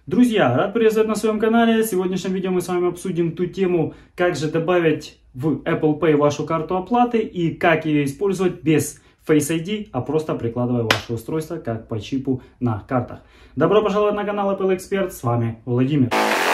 Друзья, рад приветствовать на своем канале. В сегодняшнем видео мы с вами обсудим ту тему, как же добавить в Apple Pay вашу карту оплаты и как ее использовать без Face ID, а просто прикладывая ваше устройство как по чипу на картах. Добро пожаловать на канал Apple Expert, с вами Владимир.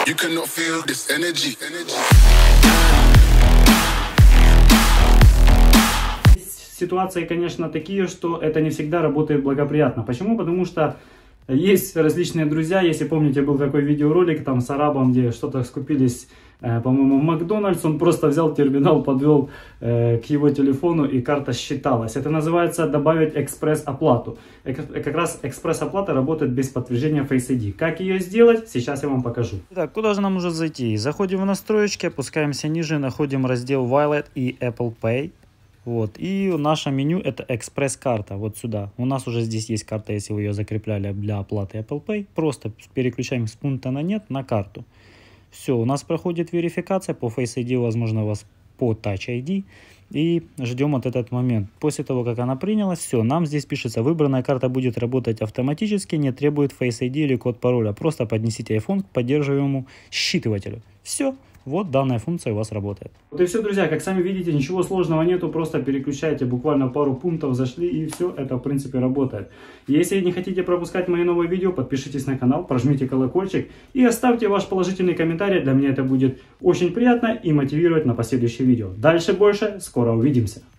Ситуации, конечно, такие, что это не всегда работает благоприятно. Почему? Потому что есть различные друзья. Если помните, был такой видеоролик там с арабом, где что-то скупились, по-моему, в Макдональдс. Он просто взял терминал, подвел к его телефону, и карта считалась. Это называется добавить экспресс-оплату. Как раз экспресс-оплата работает без подтверждения Face ID. Как ее сделать, сейчас я вам покажу. Так, куда же нам уже зайти? Заходим в настройки, опускаемся ниже, находим раздел Wallet и Apple Pay. Вот, и наше меню это экспресс-карта, вот сюда. У нас уже здесь есть карта, если вы ее закрепляли для оплаты Apple Pay. Просто переключаем с пункта на нет на карту. Все, у нас проходит верификация по Face ID, возможно, у вас по Touch ID. И ждем вот этот момент. После того, как она принялась, все, нам здесь пишется: выбранная карта будет работать автоматически, не требует Face ID или код пароля. Просто поднесите iPhone к поддерживаемому считывателю. Все. Вот данная функция у вас работает. Вот и все, друзья. Как сами видите, ничего сложного нету. Просто переключаете буквально пару пунктов, зашли, и все это в принципе работает. Если не хотите пропускать мои новые видео, подпишитесь на канал, прожмите колокольчик и оставьте ваш положительный комментарий. Для меня это будет очень приятно и мотивировать на последующие видео. Дальше больше. Скоро увидимся.